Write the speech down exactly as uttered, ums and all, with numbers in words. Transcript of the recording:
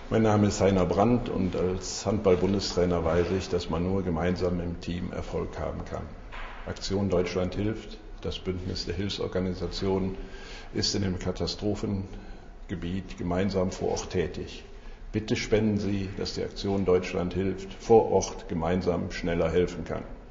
Mein Name ist Heiner Brandt und als Handball-Bundestrainer weiß ich, dass man nur gemeinsam im Team Erfolg haben kann. Aktion Deutschland hilft, das Bündnis der Hilfsorganisationen, ist in dem Katastrophengebiet gemeinsam vor Ort tätig. Bitte spenden Sie, dass die Aktion Deutschland hilft vor Ort gemeinsam schneller helfen kann.